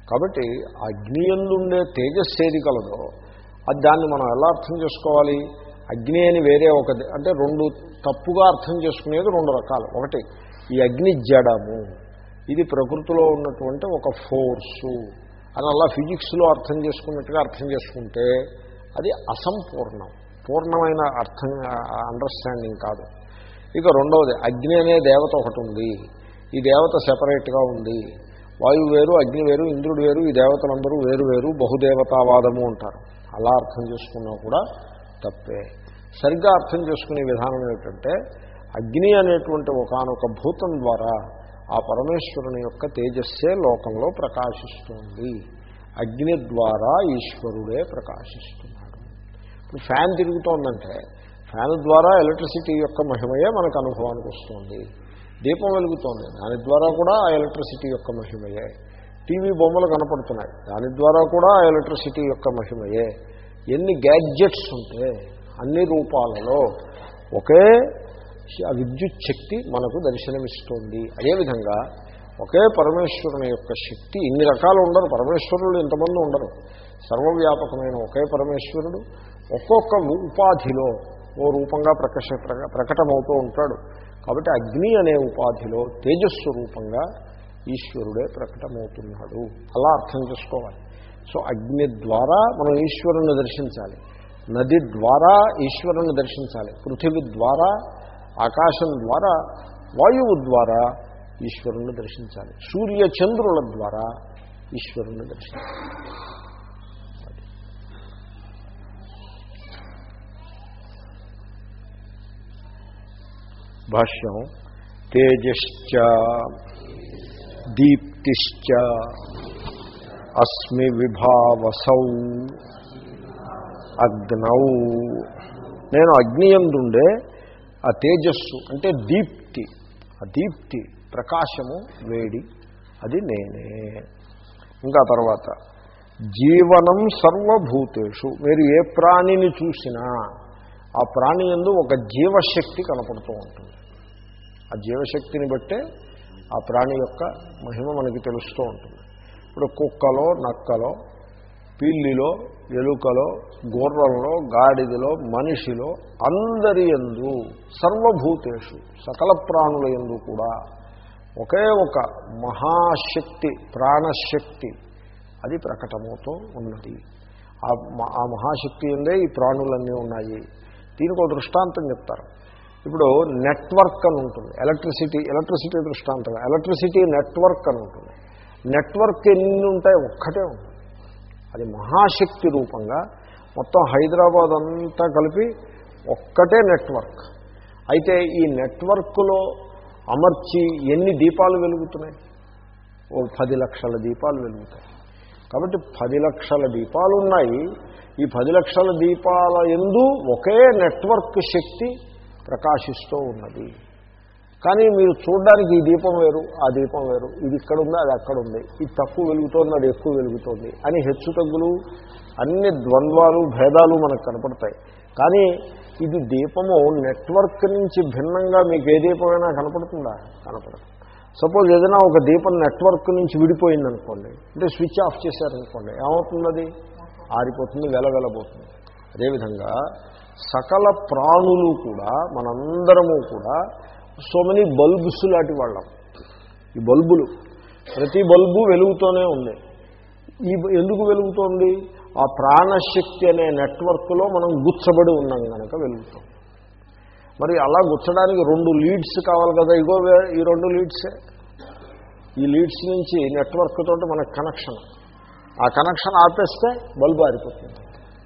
కాబట్టి అగ్ని యందు ఉండే తేజస్సు ఏది కలదో అది దాన్ని మనం ఎలా అర్థం చేసుకోవాలి? అగ్ని అని వేరే ఒకటి అంటే రెండు తప్పుగా అర్థం చేసుకునేది రెండు రకాలు. ఒకటి ఈ అగ్ని జడము, ఇది ప్రకృతిలో ఉన్నటువంటి ఒక ఫోర్సు అని అలా ఫిజిక్స్లో అర్థం చేసుకున్నట్టుగా అర్థం చేసుకుంటే అది అసంపూర్ణం, పూర్ణమైన అర్థం అండర్స్టాండింగ్ కాదు. ఇక రెండవది అగ్ని అనే దేవత ఒకటి ఉంది, ఈ దేవత సెపరేట్గా ఉంది, వాయువు వేరు అగ్ని వేరు ఇంద్రుడు వేరు, ఈ దేవతలందరూ వేరు వేరు బహుదేవతావాదము అంటారు. అలా అర్థం చేసుకున్నా కూడా తప్పే. సరిగ్గా అర్థం చేసుకునే విధానం ఏమిటంటే అగ్ని అనేటువంటి ఒకానొక భూతం ద్వారా ఆ పరమేశ్వరుని యొక్క తేజస్సే లోకంలో ప్రకాశిస్తుంది. అగ్ని ద్వారా ఈశ్వరుడే ప్రకాశిస్తున్నాడు. ఇప్పుడు ఫ్యాన్ తిరుగుతోందంటే ఫ్యాన్ ద్వారా ఎలక్ట్రిసిటీ యొక్క మహిమయే మనకు అనుభవానికి వస్తుంది. దీపం వెలుగుతోంది, దాని ద్వారా కూడా ఆ ఎలక్ట్రిసిటీ యొక్క మహిమయే. టీవీ బొమ్మలు కనపడుతున్నాయి, దాని ద్వారా కూడా ఆ ఎలక్ట్రిసిటీ యొక్క మహిమయే. ఎన్ని గ్యాడ్జెట్స్ ఉంటే అన్ని రూపాలలో ఒకే విద్యుత్ శక్తి మనకు దర్శనమిస్తుంది. అదేవిధంగా ఒకే పరమేశ్వరుని యొక్క శక్తి ఇన్ని రకాలు ఉండరు, పరమేశ్వరులు ఇంతమంది ఉండరు. సర్వవ్యాపకమైన ఒకే పరమేశ్వరుడు ఒక్కొక్క ఉపాధిలో ఓ రూపంగా ప్రకటమవుతూ ఉంటాడు. కాబట్టి అగ్ని అనే ఉపాధిలో తేజస్సు రూపంగా ఈశ్వరుడే ప్రకటమవుతున్నాడు. అలా అర్థం చేసుకోవాలి. సో అగ్ని ద్వారా మనం ఈశ్వరుని దర్శించాలి, నది ద్వారా ఈశ్వరుని దర్శించాలి, పృథివీ ద్వారా, ఆకాశం ద్వారా, వాయువు ద్వారా ఈశ్వరుని దర్శించాలి, సూర్య చంద్రుల ద్వారా ఈశ్వరుని దర్శించాలి. భాష్యం తేజశ్చ దీప్తిశ్చ అస్మి విభావసౌ అగ్నౌ. నేను అగ్నియందుండే ఆ తేజస్సు అంటే దీప్తి, ఆ దీప్తి ప్రకాశము వేడి అది నేనే. ఇంకా తర్వాత జీవనం సర్వభూతేషు. మీరు ఏ ప్రాణిని చూసినా ఆ ప్రాణి యందు ఒక జీవశక్తి కనపడుతూ ఉంటుంది. ఆ జీవశక్తిని బట్టే ఆ ప్రాణి యొక్క మహిమ మనకి తెలుస్తూ ఉంటుంది. ఇప్పుడు కుక్కలో, నక్కలో, పిల్లిలో, ఎలుకలో, గుర్రంలో, గాడిదలో, మనిషిలో, అందరి యందు సర్వభూతేషు సకల ప్రాణుల యందు కూడా ఒకే ఒక మహాశక్తి, ప్రాణశక్తి అది ప్రకటమవుతూ ఉన్నది. ఆ మహాశక్తి యందే ఈ ప్రాణులన్నీ ఉన్నాయి. దీనికి ఒక దృష్టాంతం చెప్తారు. ఇప్పుడు నెట్వర్క్ అని ఉంటుంది, ఎలక్ట్రిసిటీ దృష్టాంతం. ఎలక్ట్రిసిటీ నెట్వర్క్ అని ఉంటుంది. నెట్వర్క్ ఎన్ని ఉంటాయి? ఒక్కటే ఉంటుంది. అది మహాశక్తి రూపంగా మొత్తం హైదరాబాద్ అంతా కలిపి ఒక్కటే నెట్వర్క్. అయితే ఈ నెట్వర్క్లో అమర్చి ఎన్ని దీపాలు వెలుగుతున్నాయి? ఓ 10 లక్షల దీపాలు వెలుగుతాయి. కాబట్టి 10 లక్షల దీపాలు ఉన్నాయి. ఈ 10 లక్షల దీపాల యందు ఒకే నెట్వర్క్ శక్తి ప్రకాశిస్తూ ఉన్నది. కానీ మీరు చూడడానికి ఈ దీపం వేరు, ఆ దీపం వేరు, ఇది ఇక్కడ ఉంది, అది అక్కడ ఉంది, ఇది తక్కువ వెలుగుతోంది, అది ఎక్కువ వెలుగుతోంది అని హెచ్చు తగ్గులు, అన్ని ద్వంద్వాలు, భేదాలు మనకు కనపడతాయి. కానీ ఇది దీపము నెట్వర్క్ నుంచి భిన్నంగా మీకు ఏ దీపమైనా కనపడుతుందా? కనపడదు. సపోజ్ ఏదైనా ఒక దీపం నెట్వర్క్ నుంచి విడిపోయిందనుకోండి, అంటే స్విచ్ ఆఫ్ చేశారనుకోండి, ఏమవుతుంది? అది ఆరిపోతుంది, వెలవెలబోతుంది. అదేవిధంగా సకల ప్రాణులు కూడా, మనందరము కూడా సో మెనీ బల్బ్స్ లాంటి వాళ్ళం. ఈ బల్బులు, ప్రతి బల్బు వెలుగుతూనే ఉంది. ఎందుకు వెలుగుతోంది? ఆ ప్రాణశక్తి అనే నెట్వర్క్లో మనం గుచ్చబడి ఉన్నాం కనుక వెలుగుతాం. మరి అలా గుచ్చడానికి 2 లీడ్స్ కావాలి కదా. ఇగో ఈ 2 లీడ్సే. ఈ లీడ్స్ నుంచి నెట్వర్క్ తోటి మనకు కనెక్షన్. ఆ కనెక్షన్ ఆపేస్తే బల్బు ఆరిపోతుంది.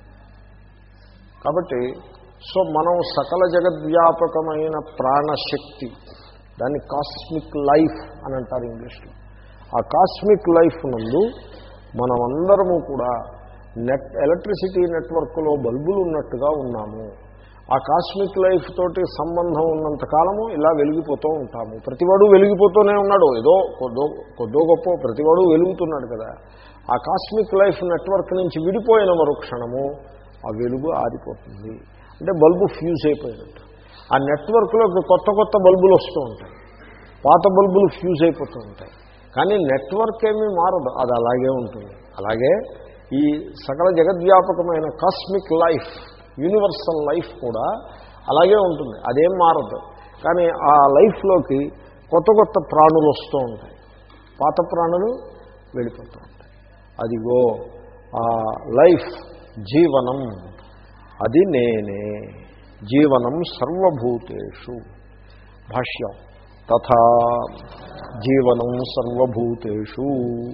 కాబట్టి సో మనం సకల జగద్వ్యాపకమైన ప్రాణశక్తి, దాన్ని కాస్మిక్ లైఫ్ అని అంటారు ఇంగ్లీష్లో. ఆ కాస్మిక్ లైఫ్ నందు మనమందరము కూడా ఎలక్ట్రిసిటీ నెట్వర్క్లో బల్బులు ఉన్నట్టుగా ఉన్నాము. ఆ కాస్మిక్ లైఫ్ తోటి సంబంధం ఉన్నంతకాలము ఇలా వెలిగిపోతూ ఉంటాము. ప్రతివాడు వెలిగిపోతూనే ఉన్నాడు, ఏదో కొద్దో గొప్ప ప్రతివాడు వెలుగుతున్నాడు కదా. ఆ కాస్మిక్ లైఫ్ నెట్వర్క్ నుంచి విడిపోయిన మరుక్షణము ఆ వెలుగు ఆరిపోతుంది. అంటే బల్బు ఫ్యూజ్ అయిపోయినట్టు. ఆ నెట్వర్క్లో కొత్త కొత్త బల్బులు వస్తూ ఉంటాయి, పాత బల్బులు ఫ్యూజ్ అయిపోతూ ఉంటాయి. కానీ నెట్వర్క్ ఏమీ మారదు, అది అలాగే ఉంటుంది. అలాగే ఈ సకల జగద్వ్యాపకమైన కాస్మిక్ లైఫ్, యూనివర్సల్ లైఫ్ కూడా అలాగే ఉంటుంది, అదేం మారదు. కానీ ఆ లైఫ్లోకి కొత్త కొత్త ప్రాణులు వస్తూ ఉంటాయి, పాత ప్రాణులు వెళ్ళిపోతూ ఉంటాయి. అదిగో ఆ లైఫ్, జీవనం, అది నేనే. జీవనం సర్వభూతేషు. భాష్యం తథా జీవనం సర్వభూతేషు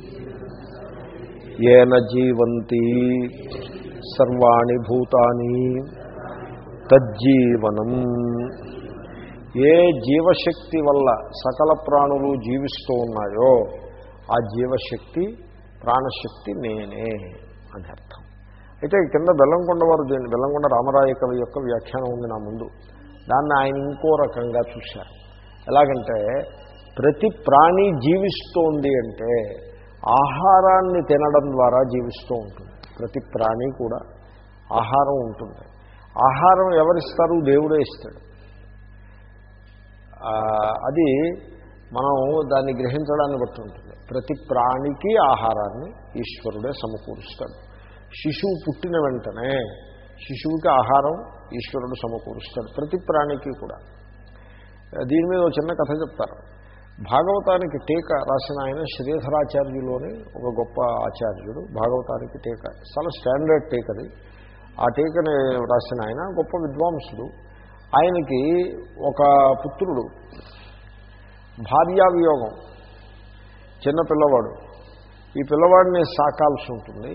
ఏన జీవంతి సర్వాణి భూతాని తజ్జీవనం. ఏ జీవశక్తి వల్ల సకల ప్రాణులు జీవిస్తూ ఉన్నాయో ఆ జీవశక్తి, ప్రాణశక్తి నేనే అని అర్థం. అయితే కింద బెల్లంకొండ వారు, బెల్లంకొండ రామరాయ కవి యొక్క వ్యాఖ్యానం ఉంది నా ముందు. దాన్ని ఆయన ఇంకో రకంగా చూశారు. ఎలాగంటే ప్రతి ప్రాణి జీవిస్తోంది అంటే ఆహారాన్ని తినడం ద్వారా జీవిస్తూ ఉంటుంది. ప్రతి ప్రాణి కూడా ఆహారం ఉంటుంది. ఆహారం ఎవరిస్తారు? దేవుడే ఇస్తాడు. అది మనం దాన్ని గ్రహించడాన్ని బట్టి ఉంటుంది. ప్రతి ప్రాణికి ఆహారాన్ని ఈశ్వరుడే సమకూరుస్తాడు. శిశువు పుట్టిన వెంటనే శిశువుకి ఆహారం ఈశ్వరుడు సమకూరుస్తాడు, ప్రతి ప్రాణికి కూడా. దీని మీద ఒక చిన్న కథ చెప్తారు. భాగవతానికి టీక రాసిన ఆయన శ్రీధరాచార్యులోని ఒక గొప్ప ఆచార్యుడు. భాగవతానికి టీక చాలా స్టాండర్డ్ టీక అది. ఆ టీకని రాసిన ఆయన గొప్ప విద్వాంసుడు. ఆయనకి ఒక పుత్రుడు, భార్యావియోగం, చిన్న పిల్లవాడు. ఈ పిల్లవాడిని సాకాల్సి ఉంటుంది.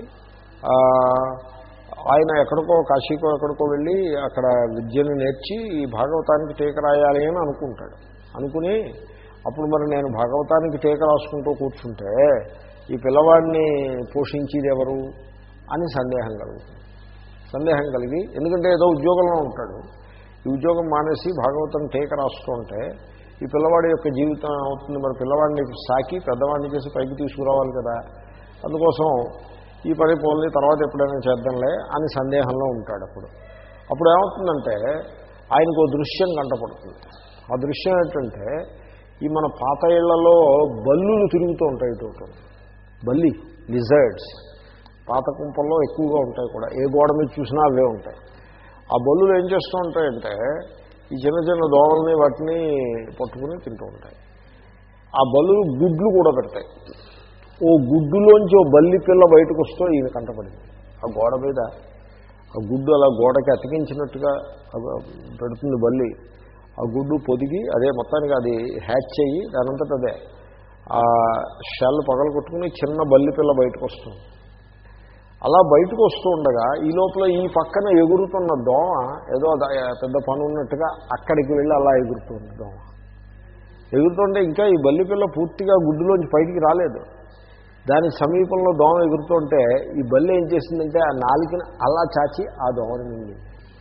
ఆయన ఎక్కడికో కాశీకో ఎక్కడికో వెళ్ళి అక్కడ విద్యను నేర్చి ఈ భాగవతానికి టీక రాయాలి అని అనుకుంటాడు. అనుకుని అప్పుడు మరి నేను భాగవతానికి టీక రాసుకుంటూ కూర్చుంటే ఈ పిల్లవాడిని పోషించేది ఎవరు అని సందేహం కలుగుతుంది. సందేహం కలిగి, ఎందుకంటే ఏదో ఉద్యోగంలో ఉంటాడు, ఈ ఉద్యోగం మానేసి భాగవతం టీక రాస్తూ ఉంటే ఈ పిల్లవాడి యొక్క జీవితం అవుతుంది. మరి పిల్లవాడిని సాకి పెద్దవాడిని చేసి పైకి తీసుకురావాలి కదా. అందుకోసం ఈ పని పోల్ని తర్వాత ఎప్పుడైనా చేద్దాంలే అని సందేహంలో ఉంటాడు. అప్పుడు ఏమవుతుందంటే ఆయనకు ఓ దృశ్యం కంటపడుతుంది. ఆ దృశ్యం ఏంటంటే ఈ మన పాత ఇళ్లలో బల్లులు తిరుగుతూ ఉంటాయి. ఇటు బల్లి, లిజర్డ్స్ పాత కుంపల్లో ఎక్కువగా ఉంటాయి కూడా. ఏ గోడ మీద చూసినా అవే ఉంటాయి. ఆ బల్లులు ఏం చేస్తూ ఉంటాయంటే ఈ చిన్న చిన్న దోమల్ని వాటిని పట్టుకుని తింటూ ఉంటాయి. ఆ బల్లులు గుడ్లు కూడా పెడతాయి. ఓ గుడ్డులోంచి ఓ బల్లి పిల్ల బయటకు వస్తూ ఈయన కంటపడింది. ఆ గోడ మీద ఆ గుడ్డు అలా గోడకి అతికించినట్టుగా పెడుతుంది బల్లి. ఆ గుడ్డు పొదిగి అదే మొత్తానికి అది హ్యాచ్ అయ్యి దానంతట అదే ఆ షెల్ పగలగొట్టుకుని చిన్న బల్లి పిల్ల బయటకు వస్తుంది. అలా బయటకు వస్తూ ఉండగా ఈ లోపల ఈ పక్కన ఎగురుతున్న దోమ ఏదో పెద్ద పని ఉన్నట్టుగా అక్కడికి వెళ్ళి అలా ఎగురుతుంది దోమ. ఎగురుతుంటే ఇంకా ఈ బల్లి పిల్ల పూర్తిగా గుడ్డులోంచి బయటికి రాలేదు. దాని సమీపంలో దోమ ఎగురుతుంటే ఈ బల్లి ఏం చేసిందంటే ఆ నాలికని అలా చాచి ఆ దోమని మింగింది.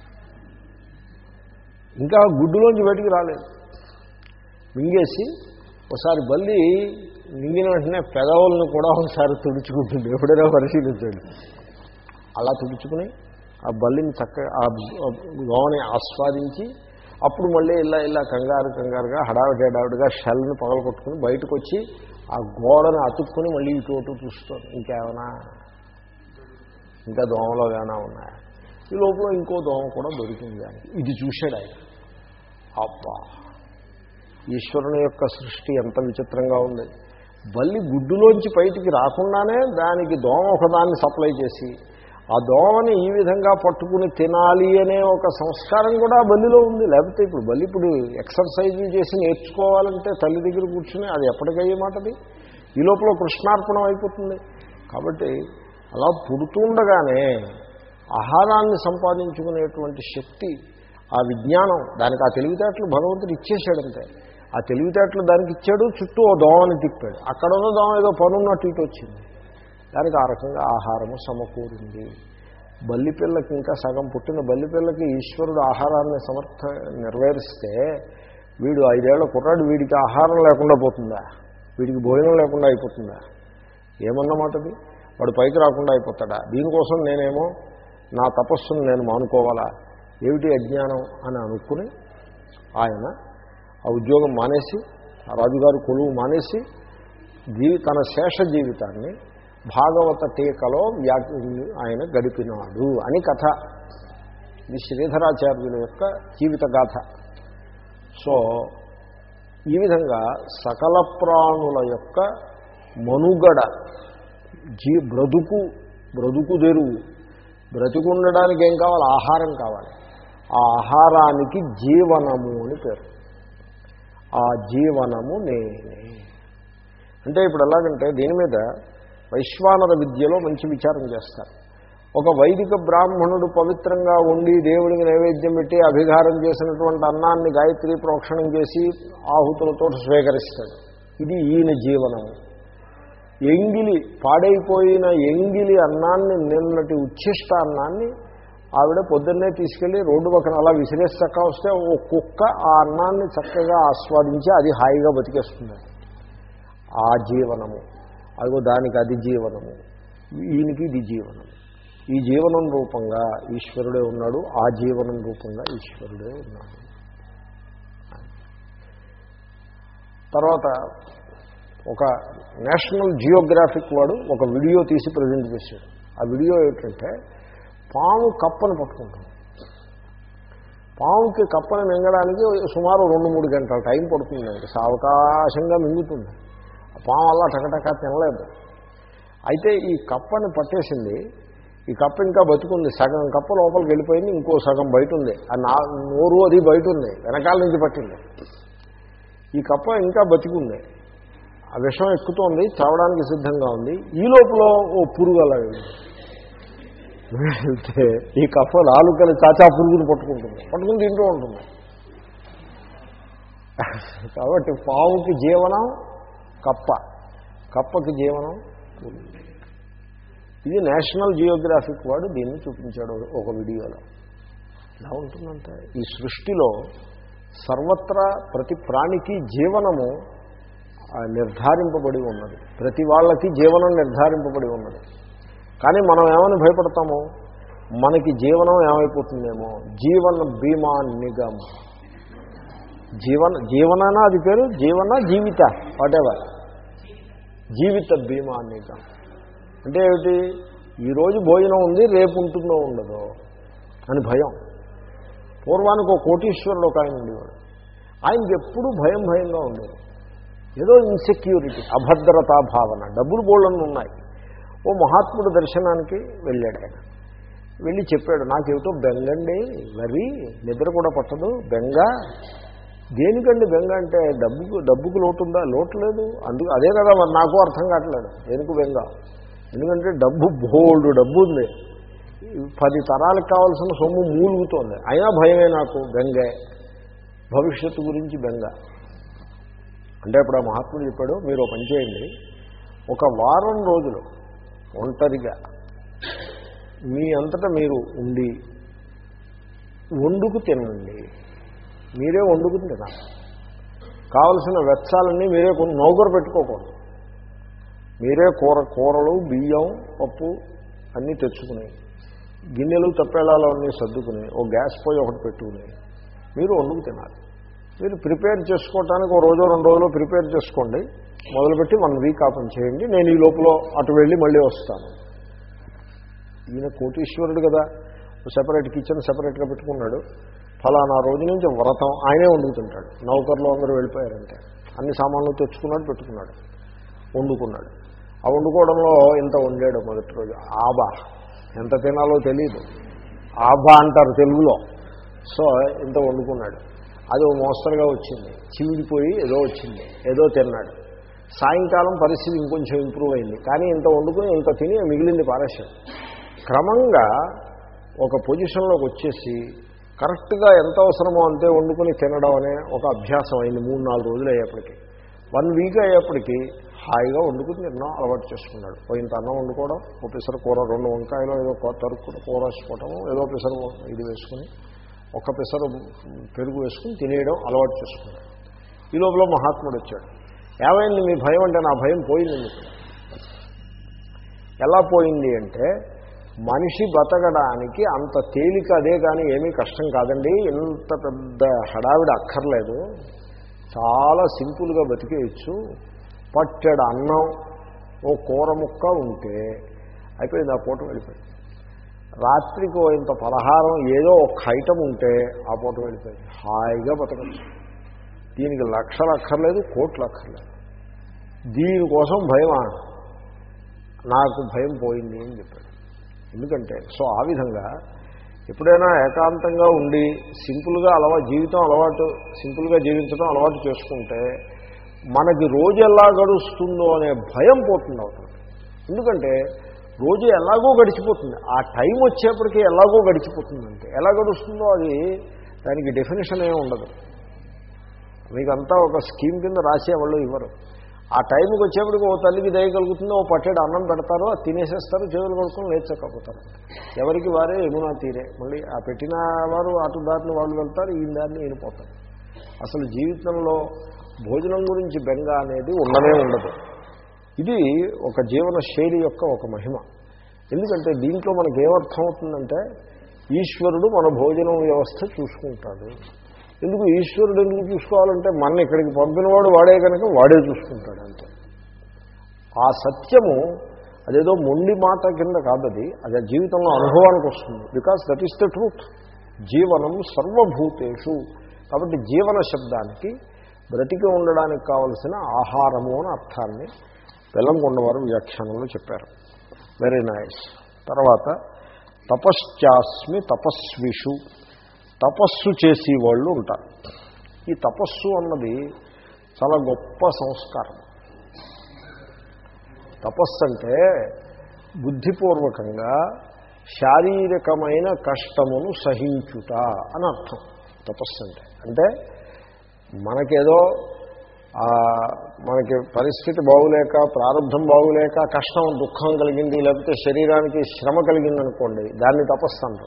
ఇంకా గుడ్డులోంచి బయటికి రాలేదు. మింగేసి ఒకసారి బల్లి మింగిన వెంటనే పెదవులను కూడా ఒకసారి తుడుచుకుంటుంది. ఎప్పుడైనా పరిశీలించండి. అలా తుడుచుకుని ఆ బల్లిని చక్కగా ఆ దోమని ఆస్వాదించి అప్పుడు మళ్ళీ ఇలా కంగారుగా హడావిడిగా షెల్ని పగలగొట్టుకుని బయటకు వచ్చి ఆ గోడను అతుక్కుని మళ్ళీ ఇటు చూస్తుంది. ఇంకేమైనా ఇంకా దోమలో ఏమైనా ఉన్నాయా. ఈ లోపల ఇంకో దోమ కూడా దొరికింది దానికి. ఇది చూశాడు ఆయన. అబ్బా, ఈశ్వరుని యొక్క సృష్టి ఎంత విచిత్రంగా ఉంది. బల్లి గుడ్డులోంచి బయటికి రాకుండానే దానికి దోమ ఒకదాన్ని సప్లై చేసి ఆ దోమని ఈ విధంగా పట్టుకుని తినాలి అనే ఒక సంస్కారం కూడా బల్లిలో ఉంది. లేకపోతే ఇప్పుడు బల్లి ఇప్పుడు ఎక్సర్సైజులు చేసి నేర్చుకోవాలంటే తల్లి దగ్గర కూర్చుని అది ఎప్పటికయ్యే మాటది. ఈ లోపల కృష్ణార్పణం అయిపోతుంది. కాబట్టి అలా పుడుతుండగానే ఆహారాన్ని సంపాదించుకునేటువంటి శక్తి, ఆ విజ్ఞానం, దానికి ఆ తెలివితేటలు భగవంతుడు ఇచ్చేసాడంతే. ఆ తెలివితేటలు దానికి ఇచ్చాడు. చుట్టూ ఓ దోమని తిప్పాడు. అక్కడ ఉన్న దోమ ఏదో పనున్నట్టు ఇటు వచ్చింది. దానికి ఆ రకంగా ఆహారము సమకూరింది. బల్లిపిల్లకి ఇంకా సగం పుట్టిన బల్లిపిల్లకి ఈశ్వరుడు ఆహారాన్ని నెరవేరిస్తే వీడు 5 ఏళ్ల కుర్రాడు, వీడికి ఆహారం లేకుండా పోతుందా? వీడికి భోజనం లేకుండా అయిపోతుందా? ఏమన్నమాటది? వాడు పైకి రాకుండా అయిపోతాడా? దీనికోసం నేనేమో నా తపస్సును నేను మానుకోవాలా? ఏమిటి అజ్ఞానం అని అనుకుని ఆయన ఆ ఉద్యోగం మానేసి, ఆ రాజుగారు కొలువు మానేసి తన శేష జీవితాన్ని భాగవత టీకలో ఆయన గడిపినాడు అని కథ. ఇది శ్రీధరాచార్యుల యొక్క జీవిత గాథ. సో ఈ విధంగా సకల ప్రాణుల యొక్క మనుగడ బ్రతుకు తెరువు. బ్రతికుండడానికి ఏం కావాలి? ఆహారం కావాలి. ఆ ఆహారానికి జీవనము అని పేరు. ఆ జీవనము నేనే. అంటే ఇప్పుడు ఎలాగంటే దీని మీద వైశ్వానర విద్యలో మంచి విచారం చేస్తారు. ఒక వైదిక బ్రాహ్మణుడు పవిత్రంగా ఉండి దేవుడికి నైవేద్యం పెట్టి అభిఘారం చేసినటువంటి అన్నాన్ని గాయత్రీ ప్రోక్షణం చేసి ఆహుతులతో స్వీకరిస్తాడు. ఇది ఈయన జీవనము. పాడైపోయిన ఎంగిలి అన్నాన్ని, నిన్నటి ఉచ్ఛిష్ట అన్నాన్ని ఆవిడ పొద్దున్నే తీసుకెళ్ళి రోడ్డు పక్కన అలా విసిరేసి చక్క వస్తే ఓ కుక్క ఆ అన్నాన్ని చక్కగా ఆస్వాదించి అది హాయిగా బతికేస్తుంది. ఆ జీవనము, అదిగో దానికి అది జీవనము, ఈయనకి ఇది జీవనము. ఈ జీవనం రూపంగా ఈశ్వరుడే ఉన్నాడు, ఆ జీవనం రూపంగా ఈశ్వరుడే ఉన్నాడు. తర్వాత ఒక నేషనల్ జియోగ్రాఫిక్ వాడు ఒక వీడియో తీసి ప్రజెంట్ చేశాడు. ఆ వీడియో ఏంటంటే పాము కప్పను పట్టుకుంటుంది. పాముకి కప్పను మింగడానికి సుమారు 2-3 గంటల టైం పడుతుంది. అంటే సావకాశంగా మింగుతుంది. పాము అలా టకటకా తినలేదు. అయితే ఈ కప్పని పట్టేసింది. ఈ కప్ప ఇంకా బతుకుంది. సగం కప్ప లోపలికి వెళ్ళిపోయింది, ఇంకో సగం బయట ఉంది. ఆ నోరు అది బయట ఉంది, వెనకాల నుంచి పట్టింది. ఈ కప్ప ఇంకా బతికుంది. ఆ విషం ఎక్కుతోంది, చావడానికి సిద్ధంగా ఉంది. ఈ లోపల ఓ పురుగు అలా వెళ్తే ఈ కప్ప నాలుకలు చాచా పురుగును పట్టుకుని తింటూ ఉంటుంది. కాబట్టి పావుకి జీవనం కప్ప, కప్పకి జీవనం పురుగు. ఇది నేషనల్ జియోగ్రాఫిక్ వాడు దీన్ని చూపించాడు ఒక వీడియోలో. ఎలా ఉంటుందంటే ఈ సృష్టిలో సర్వత్రా ప్రతి ప్రాణికి జీవనము నిర్ధారింపబడి ఉన్నది. ప్రతి వాళ్ళకి జీవనం నిర్ధారింపబడి ఉన్నది. కానీ మనం ఏమని భయపడతాము? మనకి జీవనం ఏమైపోతుందేమో. జీవన బీమా నిగమ్. జీవననా అది పేరు, జీవిత వాటెవర్, జీవిత బీమా నిగమ్. అంటే ఏమిటి? ఈరోజు భోజనం ఉంది, రేపు ఉంటుందో ఉండదో అని భయం. పూర్వానికి ఒక కోటీశ్వరుడు ఒక ఆయన ఉండేవాడు. ఆయనకి ఎప్పుడూ భయంగా ఉండేది. ఏదో ఇన్సెక్యూరిటీ, అభద్రతా భావన. డబ్బులు బోళ్ళను ఉన్నాయి. ఓ మహాత్ముడు దర్శనానికి వెళ్ళాడు. ఆయన వెళ్ళి చెప్పాడు, నాకేమిటో బెంగండి, వరి, నిద్ర కూడా పట్టదు, బెంగ. దేనికండి బెంగ అంటే డబ్బుకు లోటుందా? లోటు లేదు. అందుకు అదే కదా మరి నాకు అర్థం కావట్లేదు దేనికి బెంగ. ఎందుకంటే బోల్డు డబ్బు ఉంది, 10 తరాలకు కావాల్సిన సొమ్ము మూలుగుతోంది. అయినా భయమే నాకు, బెంగే, భవిష్యత్తు గురించి బెంగ. అంటే ఇప్పుడు ఆ మహాత్ముడు చెప్పాడు, మీరు ఒక పని చేయండి, ఒక వారం రోజులు ఒంటరిగా మీ అంతటా మీరు ఉండి వండుకు తినండి. మీరే వండుకుని తినాలి. కావలసిన వెచ్చాలన్నీ మీరే నౌకరు పెట్టుకోకూడదు. మీరే కూరలు, బియ్యం, పప్పు అన్నీ తెచ్చుకుని, గిన్నెలు తప్పేళాలు అన్నీ సర్దుకుని, ఓ గ్యాస్ పొయ్యి ఒకటి పెట్టుకుని మీరు వండుకు తినాలి. మీరు ప్రిపేర్ చేసుకోవటానికి ఒక రోజు 2 రోజులు ప్రిపేర్ చేసుకోండి. మొదలుపెట్టి 1 వీక్ ఆపం చేయండి. నేను ఈ లోపల అటు వెళ్ళి మళ్ళీ వస్తాను. ఈయన కోటీశ్వరుడు కదా, సెపరేట్ కిచెన్ సెపరేట్గా పెట్టుకున్నాడు. ఫలానా రోజు నుంచి వ్రతం ఆయనే వండుకుంటాడు. నౌకర్లు అందరూ వెళ్ళిపోయారంటే అన్ని సామాన్లు తెచ్చుకున్నాడు, పెట్టుకున్నాడు, వండుకున్నాడు. ఆ వండుకోవడంలో ఇంత వండాడు మొదటి రోజు. ఆబా, ఎంత తినాలో తెలియదు, ఆబా అంటారు తెలుగులో. సో ఇంత వండుకున్నాడు. అది ఓ మోస్తరుగా వచ్చింది, చివిడిపోయి ఏదో వచ్చింది, ఏదో తిన్నాడు. సాయంకాలం పరిస్థితి ఇంకొంచెం ఇంప్రూవ్ అయింది. కానీ ఇంత వండుకుని ఇంత తిని మిగిలింది పారేశాడు. క్రమంగా ఒక పొజిషన్లోకి వచ్చేసి కరెక్ట్గా ఎంత అవసరమో అంతే వండుకుని తినడం అనే ఒక అభ్యాసం అయింది. 3-4 రోజులు అయ్యేప్పటికీ, 1 వీక్ అయ్యేప్పటికీ హాయిగా వండుకుని తినడం అలవాటు చేసుకున్నాడు. ఇంత అన్నం వండుకోవడం, ఒక పిసర కూర, 2 వంకాయలు ఏదో తరుక్కుని కూర వేసుకోవడం, ఏదో పిసర ఇది వేసుకుని, ఒక పిసరు పెరుగు వేసుకుని తినేయడం అలవాటు చేసుకున్నాడు. ఈ లోపల మహాత్ముడు వచ్చాడు. ఏమైంది మీ భయం అంటే? నా భయం పోయింది. ఎలా పోయింది అంటే, మనిషి బతకడానికి అంత తేలిక అదే కానీ ఏమీ కష్టం కాదండి, ఇంత పెద్ద హడావిడ అక్కర్లేదు, చాలా సింపుల్గా బతికేయచ్చు. పట్టెడు అన్నం ఓ కూర ముక్క ఉంటే అయిపోయింది, ఆ పూట వెళ్ళిపోయింది. రాత్రికి ఓ ఇంత పలహారం ఏదో ఒక ఐటమ్ ఉంటే ఆ పూట వెళ్ళిపోయింది. హాయిగా బతకచ్చు. దీనికి లక్షలు అక్కర్లేదు, కోట్లు అక్కర్లేదు. దీనికోసం భయమా? నాకు భయం పోయింది అని చెప్పాడు. ఎందుకంటే ఆ విధంగా ఎప్పుడైనా ఏకాంతంగా ఉండి సింపుల్గా సింపుల్గా జీవించడం అలవాటు చేసుకుంటే మనకి రోజు ఎలా గడుస్తుందో అనే భయం పోతుంది అవుతుంది. ఎందుకంటే రోజు ఎలాగో గడిచిపోతుంది, ఆ టైం వచ్చేప్పటికీ ఎలాగో గడిచిపోతుందంటే ఎలా గడుస్తుందో అది దానికి డెఫినేషన్ ఏమి ఉండదు. మీకంతా ఒక స్కీమ్ కింద రాసేవాళ్ళు ఇవ్వరు. ఆ టైంకి వచ్చేప్పటికి ఓ తల్లికి దయ కలుగుతుందో ఓ పట్టేడు అన్నం పెడతారో అది తినేసేస్తారు, చేతులు కడుక్కొని లేచకపోతారు. ఎవరికి వారే ఎమునా తీరే. మళ్ళీ ఆ పెట్టిన వారు అటు దారిని వాళ్ళు వెళ్తారు, ఈ దారిని వెళ్ళిపోతారు. అసలు జీవితంలో భోజనం గురించి బెంగ అనేది ఉండనే ఉండదు. ఇది ఒక జీవన శైలి యొక్క ఒక మహిమ. ఎందుకంటే దీంట్లో మనకు ఏమర్థం అవుతుందంటే ఈశ్వరుడు మన భోజనం వ్యవస్థ చూసుకుంటాడు. ఎందుకు ఈశ్వరుడు ఎందుకు చూసుకోవాలంటే మన ఇక్కడికి పంపినవాడు వాడే కనుక వాడే చూసుకుంటాడు అంతే. ఆ సత్యము అదేదో మొండి మాట కింద కాదది, అది జీవితంలో అనుభవానికి వస్తుంది. Because that is the truth. జీవనం సర్వభూతేషు. కాబట్టి జీవన శబ్దానికి బ్రతికి ఉండడానికి కావలసిన ఆహారము అని అర్థాన్ని వెల్లంకొండవారు వ్యాఖ్యానంలో చెప్పారు. Very nice. తర్వాత తపశ్చాస్మి తపస్విషు. తపస్సు చేసేవాళ్ళు ఉంటారు. ఈ తపస్సు అన్నది చాలా గొప్ప సంస్కారం. తపస్సు అంటే బుద్ధిపూర్వకంగా శారీరకమైన కష్టమును సహించుట అని అర్థం. తపస్సు అంటే మనకేదో మనకి పరిస్థితి బాగులేక, ప్రారంభం బాగులేక కష్టం దుఃఖం కలిగింది, లేకపోతే శరీరానికి శ్రమ కలిగిందనుకోండి, దాన్ని తపస్సు అంటారు.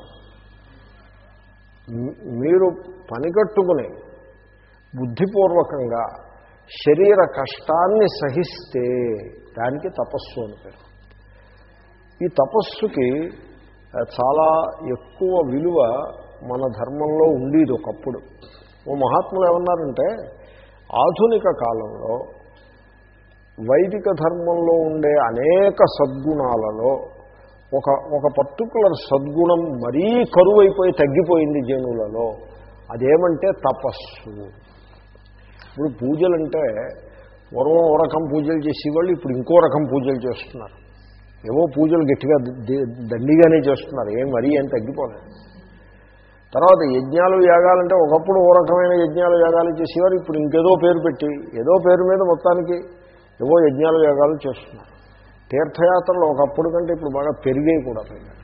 మీరు పనిగట్టుకుని బుద్ధిపూర్వకంగా శరీర కష్టాన్ని సహిస్తే దానికి తపస్సు అని పేరు. ఈ తపస్సుకి చాలా ఎక్కువ విలువ మన ధర్మంలో ఉండేది ఒకప్పుడు. ఓ మహాత్ములు ఏమన్నారంటే ఆధునిక కాలంలో వైదిక ధర్మంలో ఉండే అనేక సద్గుణాలలో ఒక పర్టికులర్ సద్గుణం మరీ కరువైపోయి తగ్గిపోయింది జనులలో. అదేమంటే తపస్సు. ఇప్పుడు పూజలంటే పూర్వం ఓ రకం పూజలు చేసేవాళ్ళు ఇప్పుడు ఇంకో రకం పూజలు చేస్తున్నారు. ఏవో పూజలు గట్టిగా దండిగానే చేస్తున్నారు, మరీ ఏం తగ్గిపోలేదు. తర్వాత యజ్ఞాలు యాగాలంటే ఒకప్పుడు ఓ రకమైన యజ్ఞాలు యాగాలు చేసేవారు, ఇప్పుడు ఇంకేదో పేరు పెట్టి ఏదో పేరు మీద మొత్తానికి ఏవో యజ్ఞాలు యాగాలు చేస్తున్నారు. తీర్థయాత్రలు ఒకప్పుడు కంటే ఇప్పుడు బాగా పెరిగాయి కూడా.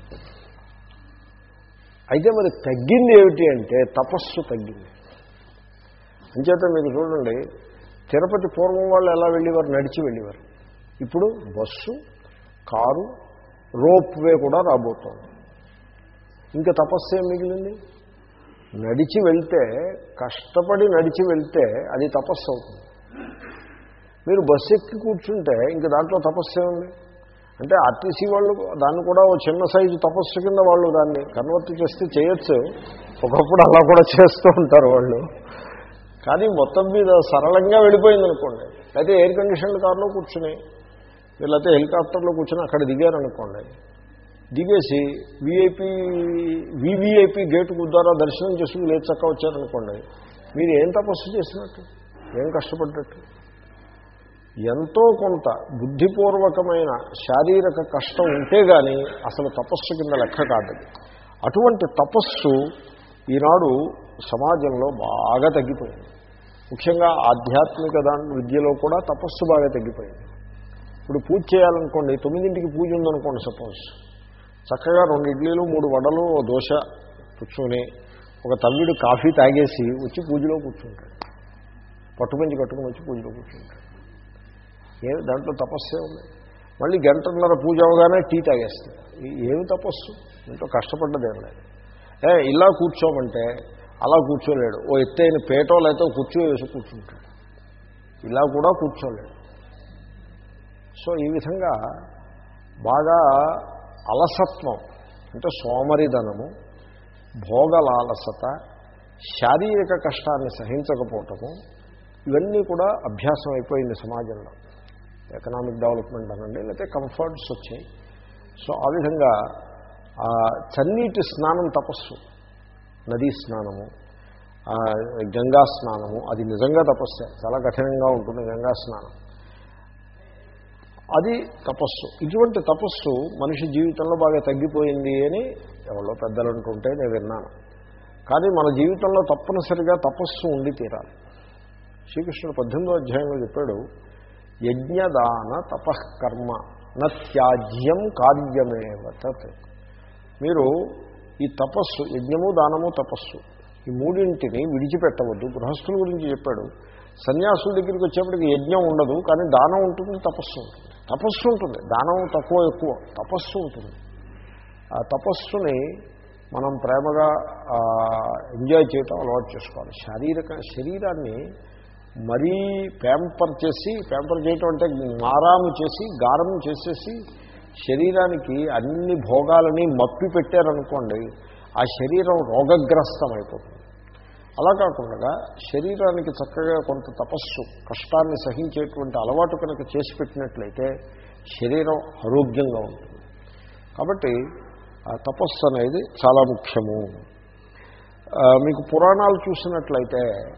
అయితే మరి తగ్గింది ఏమిటి అంటే తపస్సు తగ్గింది. అంచేత మీకు చూడండి, తిరుపతి పూర్వం వాళ్ళు ఎలా వెళ్ళేవారు? నడిచి వెళ్ళేవారు. ఇప్పుడు బస్సు, కారు, రోప్ వే కూడా రాబోతోంది. ఇంకా తపస్సు ఏం మిగిలింది? నడిచి వెళ్తే, కష్టపడి నడిచి వెళ్తే అది తపస్సు అవుతుంది. మీరు బస్సు ఎక్కి కూర్చుంటే ఇంక దాంట్లో తపస్సు ఏముంది? అంటే ఆర్టీసీ వాళ్ళు దాన్ని కూడా ఓ చిన్న సైజు తపస్సు కింద వాళ్ళు దాన్ని కన్వర్ట్ చేస్తే చేయొచ్చు. ఒకప్పుడు అలా కూడా చేస్తూ ఉంటారు వాళ్ళు. కానీ మొత్తం మీద సరళంగా వెళ్ళిపోయింది అనుకోండి. అయితే ఎయిర్ కండిషన్డ్ కార్లో కూర్చుని, వీళ్ళైతే హెలికాప్టర్లో కూర్చొని అక్కడ దిగారనుకోండి, దిగేసి వివిఐపీ గేటు ద్వారా దర్శనం చేసుకుని లేచక్క వచ్చారనుకోండి, మీరు ఏం తపస్సు చేసినట్టు, ఏం కష్టపడ్డట్టు? ఎంతో కొంత బుద్ధిపూర్వకమైన శారీరక కష్టం ఉంటే కానీ అసలు తపస్సు కింద లెక్క కాదు. అటువంటి తపస్సు ఈనాడు సమాజంలో బాగా తగ్గిపోయింది. ముఖ్యంగా ఆధ్యాత్మిక విద్యలో కూడా తపస్సు బాగా తగ్గిపోయింది. ఇప్పుడు పూజ చేయాలనుకోండి, 9ంటికి పూజ ఉందనుకోండి సపోజ్, చక్కగా 2 ఇడ్లీలు 3 వడలు దోశ కూర్చొని ఒక తవ్విడు కాఫీ తాగేసి వచ్చి పూజలో కూర్చుంటాడు. పట్టుపంచి కట్టుకుని వచ్చి పూజలో కూర్చుంటాడు. దాంట్లో తపస్సే ఉంది. మళ్ళీ 1:30 పూజ అవగానే టీ తాగేస్తాడు. ఏమి తపస్సు? ఇంట్లో కష్టపడ్డదేం లేదు. ఇలా కూర్చోమంటే అలా కూర్చోలేడు. ఓ ఎత్తైన పేటో లేకపోతే కుర్చీ వేసి కూర్చుంటాడు. ఇలా కూడా కూర్చోలేడు. సో ఈ విధంగా బాగా అలసత్వం అంటే సోమరిధనము, భోగలాలసత, శారీరక కష్టాన్ని సహించకపోవటము, ఇవన్నీ కూడా అభ్యాసం అయిపోయింది సమాజంలో. ఎకనామిక్ డెవలప్మెంట్ అనండి, లేకపోతే కంఫర్ట్స్ వచ్చాయి. సో ఆ విధంగా చన్నీటి స్నానం తపస్సు, నదీ స్నానము, గంగా స్నానము, అది నిజంగా తపస్సే, చాలా కఠినంగా ఉంటుంది గంగా స్నానం, అది తపస్సు. ఇటువంటి తపస్సు మనిషి జీవితంలో బాగా తగ్గిపోయింది అని ఎవరో పెద్దలు అంటుంటే నేను విన్నాను. కానీ మన జీవితంలో తప్పనిసరిగా తపస్సు ఉండి తీరాలి. శ్రీకృష్ణుడు 18వ అధ్యాయంలో చెప్పాడు, యజ్ఞదాన తపఃకర్మ నత్యాజ్యం కార్యమేవ తత్. మీరు ఈ తపస్సు, యజ్ఞము దానము తపస్సు, ఈ మూడింటిని విడిచిపెట్టవద్దు. గృహస్థుల గురించి చెప్పాడు. సన్యాసుల దగ్గరికి వచ్చేప్పటికి యజ్ఞం ఉండదు, కానీ దానం ఉంటుంది, తపస్సు ఉంటుంది. తపస్సు ఉంటుంది, దానం తక్కువ ఎక్కువ, తపస్సు ఉంటుంది. ఆ తపస్సుని మనం ప్రేమగా ఎంజాయ్ చేయటం అలవాటు చేసుకోవాలి. శరీరాన్ని మరీ ప్యాంపర్ చేయటం అంటే మారాము చేసి గారము చేసేసి శరీరానికి అన్ని భోగాలని మప్పి పెట్టారనుకోండి, ఆ శరీరం రోగగ్రస్తం అయిపోతుంది. అలా కాకుండా శరీరానికి చక్కగా కొంత తపస్సు, కష్టాన్ని సహించేటువంటి అలవాటు కనుక చేసి పెట్టినట్లయితే శరీరం ఆరోగ్యంగా ఉంటుంది. కాబట్టి ఆ తపస్సు అనేది చాలా ముఖ్యము. మీకు పురాణాలు చూసినట్లయితే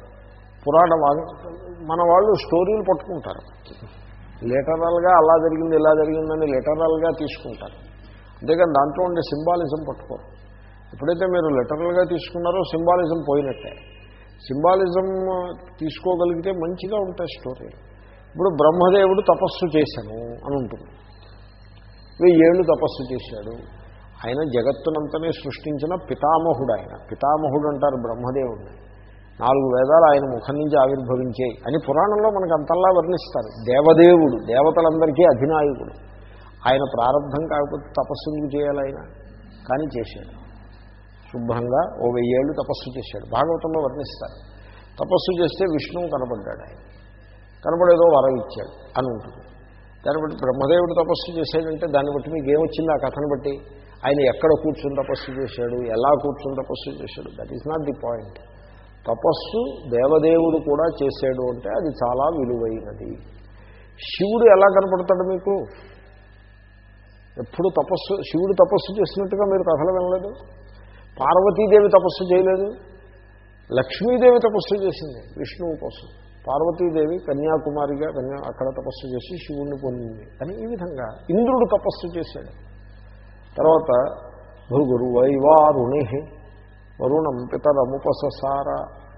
మన వాళ్ళు స్టోరీలు పట్టుకుంటారు, లిటరల్గా అలా జరిగింది ఇలా జరిగిందని లిటరల్గా తీసుకుంటారు. అంతేగాని దాంట్లో ఉండే సింబాలిజం పట్టుకోరు. ఎప్పుడైతే మీరు లిటరల్గా తీసుకున్నారో సింబాలిజం పోయినట్టే. సింబాలిజం తీసుకోగలిగితే మంచిగా ఉంటాయి స్టోరీలు. ఇప్పుడు బ్రహ్మదేవుడు తపస్సు చేశాను అని ఉంటుంది, 1000 ఏళ్ళు తపస్సు చేశాడు. ఆయన జగత్తునంతనే సృష్టించిన పితామహుడు. ఆయన పితామహుడు అంటారు బ్రహ్మదేవుడిని. 4 వేదాలు ఆయన ముఖం నుంచి ఆవిర్భవించాయి అని పురాణంలో మనకు అంతల్లా వర్ణిస్తారు. దేవదేవుడు, దేవతలందరికీ అధినాయకుడు. ఆయన ప్రారంభం కాకపోతే తపస్సు ఎందుకు చేయాలి ఆయన? కానీ చేశాడు. శుభ్రంగా 1000 ఏళ్ళు తపస్సు చేశాడు. భాగవతంలో వర్ణిస్తారు. తపస్సు చేస్తే విష్ణువు కనపడ్డాడు. ఆయన కనపడేదో వరం ఇచ్చాడు అని ఉంటుంది. దాన్ని బట్టి బ్రహ్మదేవుడు తపస్సు చేశాడంటే దాన్ని బట్టి మీకు ఏమొచ్చింది ఆ కథను బట్టి? ఆయన ఎక్కడ కూర్చుని తపస్సు చేశాడు, ఎలా కూర్చుని తపస్సు చేశాడు, that is not the point. తపస్సు దేవదేవుడు కూడా చేశాడు అంటే అది చాలా విలువైనది. శివుడు ఎలా కనపడతాడు మీకు? ఎప్పుడు శివుడు తపస్సు చేసినట్టుగా మీరు కథలు వినలేదు. పార్వతీదేవి తపస్సు చేయలేదు, లక్ష్మీదేవి తపస్సు చేసింది విష్ణువు కోసం. పార్వతీదేవి కన్యాకుమారిగా అక్కడ తపస్సు చేసి శివుణ్ణి పొందింది అని. ఈ విధంగా ఇంద్రుడు తపస్సు చేశాడు. తర్వాత భృగురు వైవారుణి వరుణం పితరముపససార.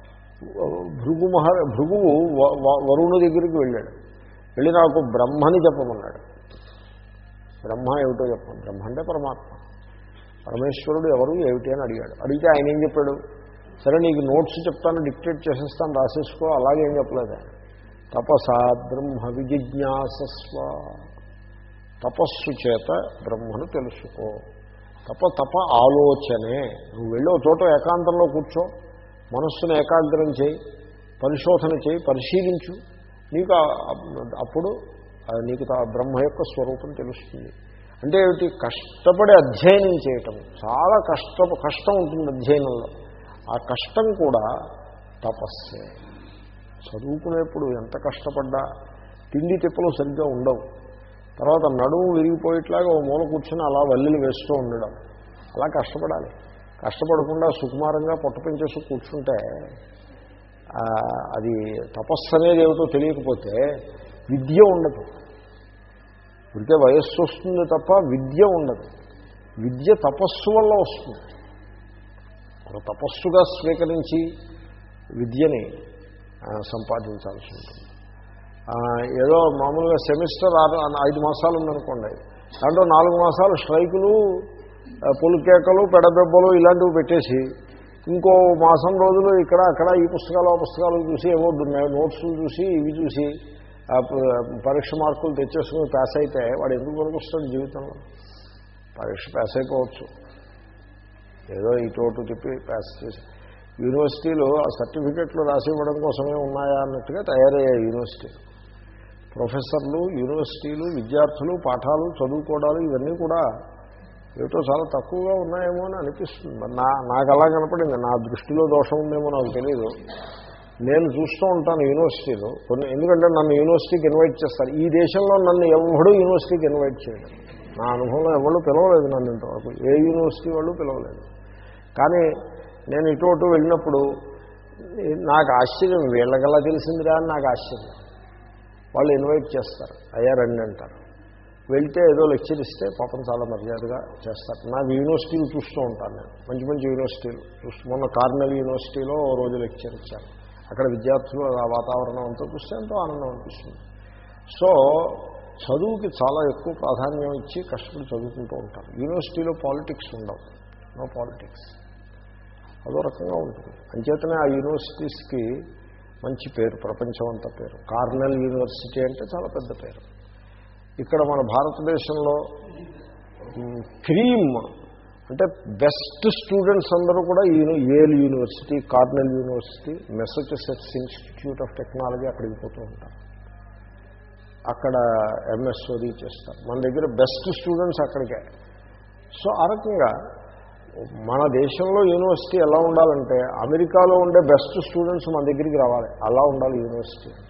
భృగువు వరుణు దగ్గరికి వెళ్ళాడు. వెళ్ళి నాకు బ్రహ్మని చెప్పమన్నాడు. బ్రహ్మ ఏమిటో చెప్పండి. బ్రహ్మ అంటే పరమాత్మ, పరమేశ్వరుడు ఎవరు ఏమిటి అని అడిగాడు. అడిగితే ఆయన ఏం చెప్పాడు? సరే నీకు నోట్స్ చెప్తాను, డిక్టేట్ చేసేస్తాను, రాసేసుకో. అలాగేం చెప్పలేదు. తపసా బ్రహ్మ విజిజ్ఞాసస్వ. తపస్సు చేత బ్రహ్మను తెలుసుకో. తప ఆలోచనే. నువ్వు వెళ్ళి ఒక చోట ఏకాంతంలో కూర్చో, మనస్సును ఏకాగ్రం చేయి, పరిశోధన చేయి, పరిశీలించు. నీకు అప్పుడు నీకు బ్రహ్మ యొక్క స్వరూపం తెలుస్తుంది. అంటే ఏమిటి? కష్టపడి అధ్యయనం చేయటం. చాలా కష్టం ఉంటుంది అధ్యయనంలో. ఆ కష్టం కూడా తపస్సే. చదువుకునేప్పుడు ఎంత కష్టపడ్డా తిండి తిప్పలు సరిగ్గా ఉండవు. తర్వాత నడుము విరిగిపోయేట్లాగా ఓ మూల కూర్చొని అలా వల్లిలు వేస్తూ ఉండడం, అలా కష్టపడాలి. కష్టపడకుండా సుకుమారంగా పొట్ట పెంచేసి కూర్చుంటే అది తపస్సు అనేది ఏమిటో తెలియకపోతే విద్య ఉండదు. ఇదికే వయస్సు వస్తుంది తప్ప విద్య ఉండదు. విద్య తపస్సు వల్ల వస్తుంది. ఒక తపస్సుగా స్వీకరించి విద్యని సంపాదించాల్సి ఉంటుంది. ఏదో మామూలుగా సెమిస్టర్ 5 మాసాలు ఉందనుకోండి, దాంట్లో 4 మాసాలు స్ట్రైకులు, పొలికేకలు, పెడబెబ్బలు ఇలాంటివి పెట్టేసి ఇంకో మాసం రోజులు ఇక్కడ అక్కడ ఈ పుస్తకాలు చూసి ఏవో నోట్స్లు చూసి ఇవి చూసి పరీక్ష మార్కులు తెచ్చేసుకుని పాస్ అయితే వాడు ఎందుకు పనికొస్తాడు జీవితంలో? పరీక్ష పాస్ అయిపోవచ్చు, ఏదో ఇటు చెప్పి పాస్ చేసి. యూనివర్సిటీలు ఆ సర్టిఫికెట్లు రాసి ఇవ్వడం కోసమే ఉన్నాయా అన్నట్టుగా తయారయ్యాయి యూనివర్సిటీలు. ప్రొఫెసర్లు, యూనివర్సిటీలు, విద్యార్థులు, పాఠాలు చదువుకోవడాలు ఇవన్నీ కూడా ఏటో చాలా తక్కువగా ఉన్నాయేమో అని అనిపిస్తుంది. నాకు అలా కనపడింది. నా దృష్టిలో దోషం ఉందేమో నాకు తెలియదు. నేను చూస్తూ ఉంటాను యూనివర్సిటీలో ఎందుకంటే నన్ను యూనివర్సిటీకి ఇన్వైట్ చేస్తారు. ఈ దేశంలో నన్ను ఎవడూ యూనివర్సిటీకి ఇన్వైట్ చేయడం, నా అనుభవంలో ఎవరు పిలవలేదు నన్ను ఇంతవరకు, ఏ యూనివర్సిటీ వాళ్ళు పిలవలేదు. కానీ నేను ఇటు వెళ్ళినప్పుడు నాకు ఆశ్చర్యం, వీళ్ళకల్లా తెలిసిందిరా అని నాకు ఆశ్చర్యం. వాళ్ళు ఇన్వైట్ చేస్తారు, అయ్యా రండి అంటారు. వెళ్తే ఏదో లెక్చర్ ఇస్తే పాపం చాలా మర్యాదగా చేస్తారు. నాకు యూనివర్సిటీలు చూస్తూ ఉంటాను నేను, మంచి మంచి యూనివర్సిటీలు చూస్తూ. మొన్న కార్నెల్ యూనివర్సిటీలో ఓ రోజు లెక్చర్ ఇచ్చాను. అక్కడ విద్యార్థులు ఆ వాతావరణం అంతా చూస్తే ఎంతో ఆనందం అనిపిస్తుంది. సో చదువుకి చాలా ఎక్కువ ప్రాధాన్యం ఇచ్చి కష్టపడి చదువుకుంటూ ఉంటారు. యూనివర్సిటీలో పాలిటిక్స్ ఉండవు, నో పాలిటిక్స్. అదో రకంగా ఉంటుంది. అంచేతనే ఆ యూనివర్సిటీస్కి మంచి పేరు, ప్రపంచం అంతా పేరు. కార్నెల్ యూనివర్సిటీ అంటే చాలా పెద్ద పేరు. ఇక్కడ మన భారతదేశంలో క్రీమ్ అంటే బెస్ట్ స్టూడెంట్స్ అందరూ కూడా Yale University, Cornell University, Massachusetts Institute of Technology అక్కడికి పోతూ ఉంటారు. అక్కడ ఎంఎస్ఓడి చేస్తారు. మన దగ్గర బెస్ట్ స్టూడెంట్స్ అక్కడికే. సో ఆ రకంగా మన దేశంలో యూనివర్సిటీ ఎలా ఉండాలంటే అమెరికాలో ఉండే బెస్ట్ స్టూడెంట్స్ మన దగ్గరికి రావాలి, అలా ఉండాలి యూనివర్సిటీ అంటే.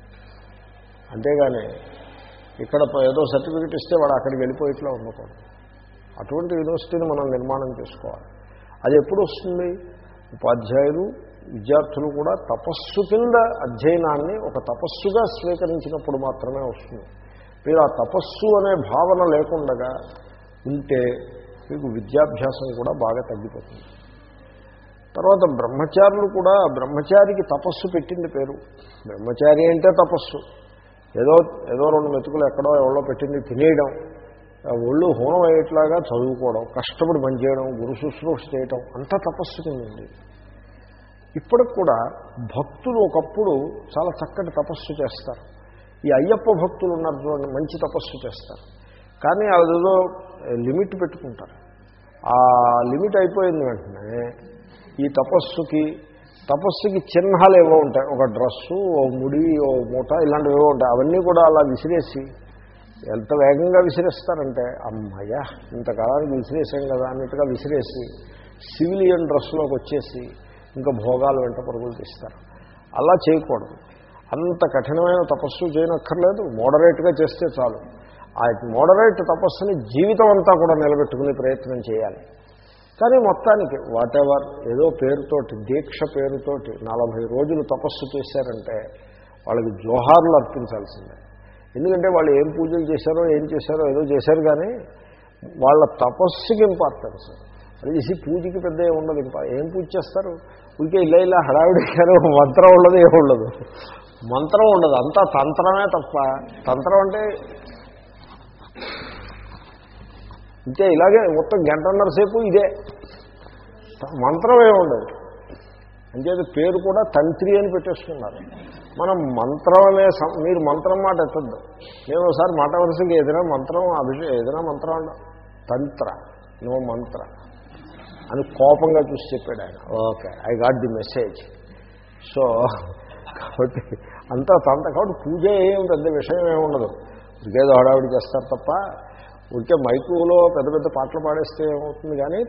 అంతేగాని ఇక్కడ ఏదో సర్టిఫికెట్ ఇస్తే వాడు అక్కడికి వెళ్ళిపోయేట్లా ఉండకూడదు. అటువంటి యూనివర్సిటీని మనం నిర్మాణం చేసుకోవాలి. అది ఎప్పుడు వస్తుంది? ఉపాధ్యాయులు విద్యార్థులు కూడా తపస్సు కింద అధ్యయనాన్ని ఒక తపస్సుగా స్వీకరించినప్పుడు మాత్రమే వస్తుంది. మీరు ఆ తపస్సు అనే భావన లేకుండా ఉంటే మీకు విద్యాభ్యాసం కూడా బాగా తగ్గిపోతుంది. తర్వాత బ్రహ్మచారులు కూడా, బ్రహ్మచారికి తపస్సు పెట్టింది పేరు. బ్రహ్మచారి అంటే తపస్సు. ఏదో 2 మెతుకులు ఎక్కడో ఎవరో పెట్టింది తినేయడం, ఒళ్ళు హోనం అయ్యేట్లాగా చదువుకోవడం, కష్టపడి పనిచేయడం, గురు శుశ్రూష చేయడం అంతా తపస్సు కింద. ఇప్పటికి కూడా భక్తులు ఒకప్పుడు చాలా చక్కటి తపస్సు చేస్తారు. ఈ అయ్యప్ప భక్తులు ఉన్నారు చూడండి, మంచి తపస్సు చేస్తారు. కానీ అదేదో లిమిట్ పెట్టుకుంటారు. ఆ లిమిట్ అయిపోయిన వెంటనే ఈ తపస్సుకి చిహ్నాలు ఏవో ఉంటాయి. ఒక డ్రస్సు, ఓ ముడి, ఓ మూట, ఇలాంటివి ఏవో ఉంటాయి. అవన్నీ కూడా అలా విసిరేసి ఎంత వేగంగా విసిరేస్తారంటే అమ్మయ్య ఇంతకాలానికి విసిరేసాం కదా అన్నట్టుగా విసిరేసి సివిలియన్ డ్రెస్లోకి వచ్చేసి ఇంకా భోగాలు వెంట పరుగులు తీస్తారు. అలా చేయకూడదు. అంత కఠినమైన తపస్సు చేయనక్కర్లేదు, మోడరేట్గా చేస్తే చాలు. ఆ మోడరేట్ తపస్సుని జీవితం అంతా కూడా నిలబెట్టుకునే ప్రయత్నం చేయాలి. కానీ మొత్తానికి వాటెవర్ ఏదో పేరుతోటి, దీక్ష పేరుతోటి 40 రోజులు తపస్సు చేశారంటే వాళ్ళకి జోహార్లు అర్పించాల్సిందే. ఎందుకంటే వాళ్ళు ఏం పూజలు చేశారో ఏం చేశారో ఏదో చేశారు, కానీ వాళ్ళ తపస్సుకి ఇంపార్టెన్స్. అది చేసి పూజకి పెద్ద ఉండదు. ఏం పూజ చేస్తారు? ఊరికే ఇలా హడావిడికారు, మంత్రం ఉండదు, ఏముండదు, మంత్రం ఉండదు, అంతా తంత్రమే తప్ప. తంత్రం అంటే ఇంతే, ఇలాగే మొత్తం 1.5 సేపు ఇదే, మంత్రం ఏముండదు. అంచేది పేరు కూడా తంత్రి అని పెట్టేసుకున్నారు. మనం మంత్రం అనే మీరు మంత్రం మాట ఎత్తద్దు. నేను ఒకసారి మాట వరుసకి ఏదైనా మంత్రం ఏదైనా మంత్రం అన్నా తంత్ర, నో మంత్ర అని కోపంగా చూసి చెప్పాడు ఆయన. Okay, I got the message. So కాబట్టి అంతా కాబట్టి పూజ ఏం పెద్ద విషయం ఏముండదు. ఇంకేదో హడావిడి చేస్తారు తప్ప ఊరికే మైకులో పెద్ద పెద్ద పాటలు పాడేస్తే ఏమవుతుంది. కానీ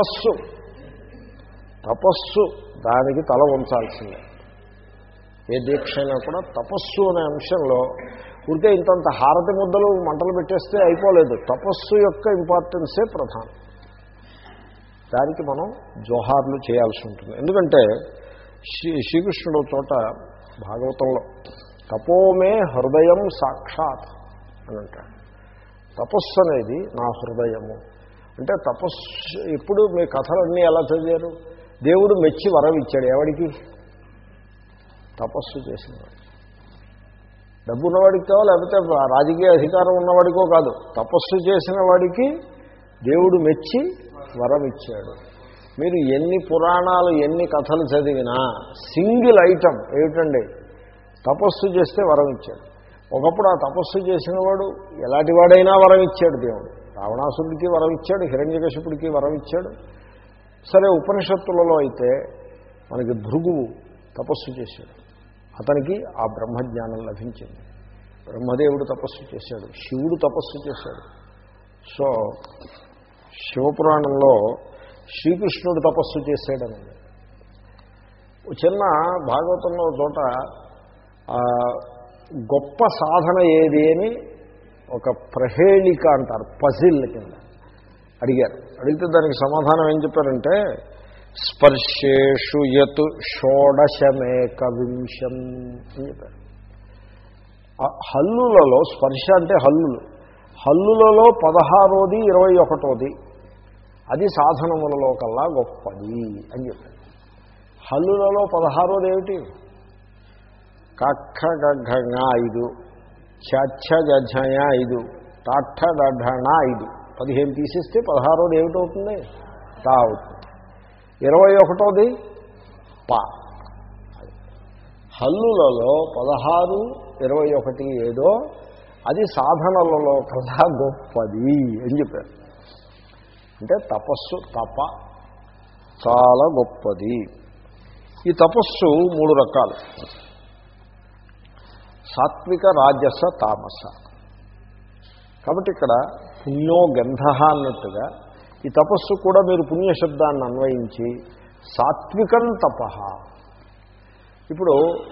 తపస్సు దానికి తల వంచాల్సిందే. ఏ దీక్ష అయినా కూడా తపస్సు అనే అంశంలో ఊరికే ఇంతంత హారతి ముద్దలు మంటలు పెట్టేస్తే అయిపోలేదు. తపస్సు యొక్క ఇంపార్టెన్సే ప్రధానం. దానికి మనం జోహార్లు చేయాల్సి ఉంటుంది. ఎందుకంటే శ్రీకృష్ణుడు చోట భాగవతంలో తపోమే హృదయం సాక్షాత్ అని అంటాడు. తపస్సు అనేది నా హృదయము అంటే తపస్సు. ఇప్పుడు మీ కథలన్నీ ఎలా చదివారు? దేవుడు మెచ్చి వరం ఇచ్చాడు ఎవడికి? తపస్సు చేసినవాడు. డబ్బు ఉన్నవాడికి కావు, లేకపోతే రాజకీయ అధికారం ఉన్నవాడికో కాదు, తపస్సు చేసిన వాడికి దేవుడు మెచ్చి వరం ఇచ్చాడు. మీరు ఎన్ని పురాణాలు ఎన్ని కథలు చదివినా సింగిల్ ఐటమ్ ఏమిటండి? తపస్సు చేస్తే వరం ఇచ్చాడు. ఒకప్పుడు ఆ తపస్సు చేసిన వాడు ఎలాంటి వాడైనా వరం ఇచ్చాడు దేవుడు. రావణాసురుడికి వరం ఇచ్చాడు, హిరణ్యకశిపుడికి వరం ఇచ్చాడు. సరే, ఉపనిషత్తులలో అయితే మనకి భృగువు తపస్సు చేశాడు, అతనికి ఆ బ్రహ్మజ్ఞానం లభించింది. బ్రహ్మదేవుడు తపస్సు చేశాడు, శివుడు తపస్సు చేశాడు. సో శివపురాణంలో శ్రీకృష్ణుడు తపస్సు చేశాడని చిన్న భాగవతంలో చోట గొప్ప సాధన ఏది అని ఒక ప్రహేళిక అంటారు, పజిల్ కింద అడిగారు. అడిగితే దానికి సమాధానం ఏం చెప్పారంటే స్పర్శేషు యత్ షోడశమేకవింశం అని చెప్పారు. హల్లులలో స్పర్శ అంటే హల్లులలో 16ది 21ది అది సాధనములలో కల్లా గొప్పది అని చెప్పారు. హల్లులలో 16ది ఏమిటి? కక్క గఘ 5, చచ్చ గఝయ 5, టాఠ డఢణ 5, 15 తీసేస్తే 16ది ఏమిటవుతుంది? తా అవుతుంది. 21ది పా. హల్లులలో 16, 21 ఏదో అది సాధనలలో కల్లా గొప్పది అని చెప్పారు. అంటే తపస్సు చాలా గొప్పది. ఈ తపస్సు 3 రకాలు: సాత్విక, రాజస, తామస. కాబట్టి ఇక్కడ పుణ్యో గంధ అన్నట్టుగా ఈ తపస్సు కూడా మీరు పుణ్యశబ్దాన్ని అన్వయించి సాత్వికం తపః. ఇప్పుడు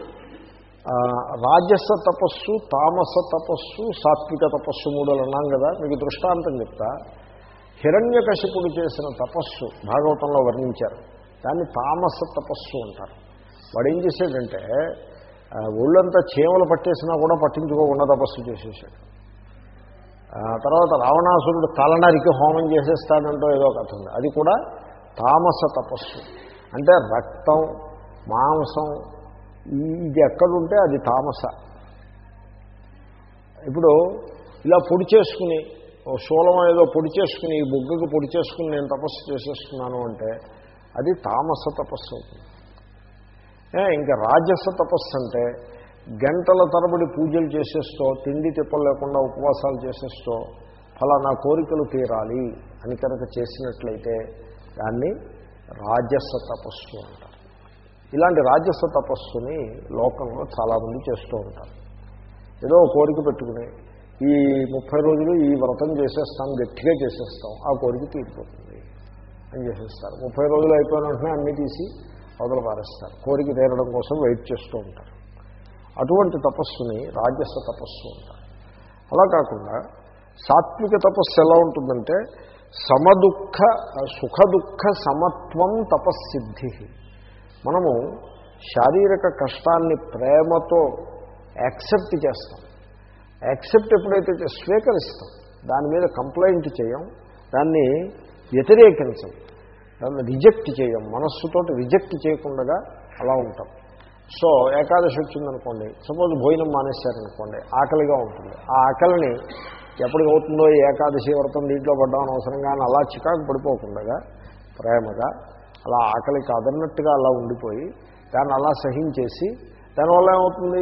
రాజస తపస్సు, తామస తపస్సు, సాత్విక తపస్సు 3 అన్నాం కదా. మీకు దృష్టాంతం చెప్తా. హిరణ్యకశిపుడు చేసిన తపస్సు భాగవతంలో వర్ణించారు. దాన్ని తామస తపస్సు అంటారు. వాడు ఏం చేశాడంటే ఒళ్ళంతా చీమలు పట్టేసినా కూడా పట్టించుకోకుండా తపస్సు చేసేసాడు. తర్వాత రావణాసురుడు తలనరికి హోమం చేసేస్తాడంటో ఏదో కథ ఉంది. అది కూడా తామస తపస్సు. అంటే రక్తం, మాంసం ఇది ఎక్కడుంటే అది తామస. ఇప్పుడు ఇలా పొడి చేసుకుని శూలం ఏదో పొడి చేసుకుని ఈ బుగ్గకు పొడి చేసుకుని నేను తపస్సు చేసేస్తున్నాను అంటే అది తామస తపస్సు అవుతుంది. ఇంకా రాజస తపస్సు అంటే గంటల తరబడి పూజలు చేసేస్తూ తిండి తిప్పలు లేకుండా ఉపవాసాలు చేసేస్తూ ఫలానా కోరికలు తీరాలి అని కనుక చేసినట్లయితే దాన్ని రాజస తపస్సు అంటారు. ఇలాంటి రాజస తపస్సుని లోకంలో చాలామంది చేస్తూ ఉంటారు. ఏదో కోరిక పెట్టుకుని ఈ 30 రోజులు ఈ వ్రతం చేసేస్తాం, గట్టిగా చేసేస్తాం, ఆ కోరిక తీరిపోతుంది అని చేసేస్తారు. 30 రోజులు అయిపోయిన వెంటనే అన్నీ తీసి అవతల పారేస్తారు. కోరిక తీరడం కోసం వెయిట్ చేస్తూ ఉంటారు. అటువంటి తపస్సుని రాజస తపస్సు అంటారు. అలా కాకుండా సాత్విక తపస్సు ఎలా ఉంటుందంటే సమదుఃఖ సుఖదుఃఖ సమత్వం తపస్సిద్ధి. మనము శారీరక కష్టాన్ని ప్రేమతో యాక్సెప్ట్ చేస్తాం. యాక్సెప్ట్ ఎప్పుడైతే స్వీకరిస్తాం, దాని మీద కంప్లైంట్ చేయం, దాన్ని వ్యతిరేకించం, దాన్ని రిజెక్ట్ చేయం, మనస్సుతోటి రిజెక్ట్ చేయకుండా అలా ఉంటాం. సో ఏకాదశి వచ్చిందనుకోండి, సపోజ్ భోజనం మానేశారనుకోండి, ఆకలిగా ఉంటుంది. ఆ ఆకలిని ఎప్పటికి అవుతుందో ఏకాదశి వ్రతం దీంట్లో పడ్డామని అవసరంగా అని అలా చికాకు పడిపోకుండా ప్రేమగా అలా ఆకలి కాదన్నట్టుగా అలా ఉండిపోయి దాన్ని అలా సహించేసి దానివల్ల ఏమవుతుంది?